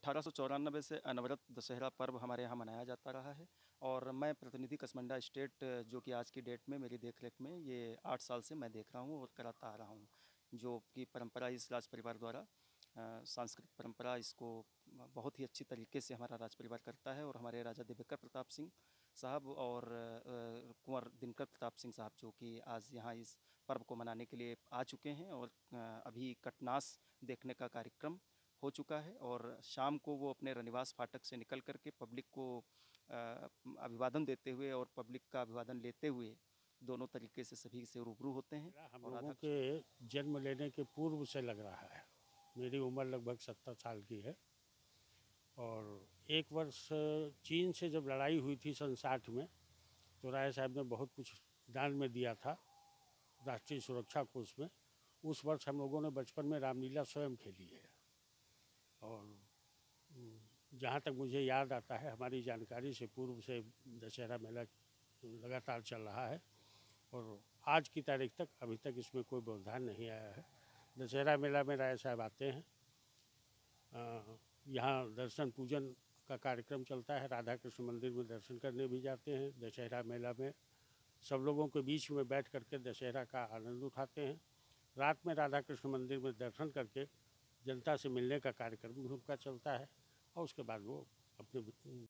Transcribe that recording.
1894 से अनवरत दशहरा पर्व हमारे यहाँ मनाया जाता रहा है और मैं प्रतिनिधि कसमंडा स्टेट जो कि आज की डेट में मेरी देखरेख में ये 8 साल से मैं देख रहा हूँ और कराता आ रहा हूँ। जो कि परंपरा इस राज परिवार द्वारा सांस्कृतिक परंपरा इसको बहुत ही अच्छी तरीके से हमारा राज परिवार करता है और हमारे राजा दिव्यकर प्रताप सिंह साहब और कुंवर दिनकर प्रताप सिंह साहब जो कि आज यहाँ इस पर्व को मनाने के लिए आ चुके हैं और अभी कटनास देखने का कार्यक्रम हो चुका है और शाम को वो अपने रनिवास फाटक से निकल करके पब्लिक को अभिवादन देते हुए और पब्लिक का अभिवादन लेते हुए दोनों तरीके से सभी से रूबरू होते हैं। हम और लोगों के जन्म लेने के पूर्व से लग रहा है। मेरी उम्र लगभग 70 साल की है और एक वर्ष चीन से जब लड़ाई हुई थी सन 60 में, तो राय साहब ने बहुत कुछ दान में दिया था राष्ट्रीय सुरक्षा कोष में। उस वर्ष हम लोगों ने बचपन में रामलीला स्वयं खेली है और जहाँ तक मुझे याद आता है, हमारी जानकारी से पूर्व से दशहरा मेला लगातार चल रहा है और आज की तारीख तक अभी तक इसमें कोई व्यवधान नहीं आया है। दशहरा मेला में राय साहब आते हैं, यहाँ दर्शन पूजन का कार्यक्रम चलता है, राधा कृष्ण मंदिर में दर्शन करने भी जाते हैं। दशहरा मेला में सब लोगों के बीच में बैठ करके दशहरा का आनंद उठाते हैं। रात में राधा कृष्ण मंदिर में दर्शन करके जनता से मिलने का कार्यक्रम भी उनका चलता है और उसके बाद वो अपने